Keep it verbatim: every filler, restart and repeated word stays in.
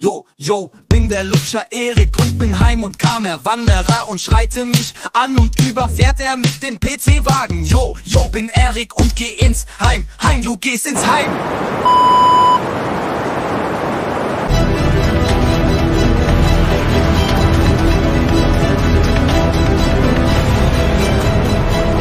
Yo, yo, bin der Lutscher Erik und bin Heim- und Kamer-Wanderer und schreite mich an und überfährt er mit dem P C-Wagen. Yo, yo, bin Erik und geh ins Heim, Heim, du gehst ins Heim.